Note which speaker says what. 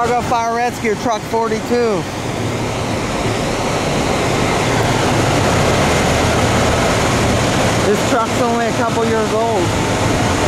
Speaker 1: Fargo Fire Rescue Truck 42. This truck's only a couple years old.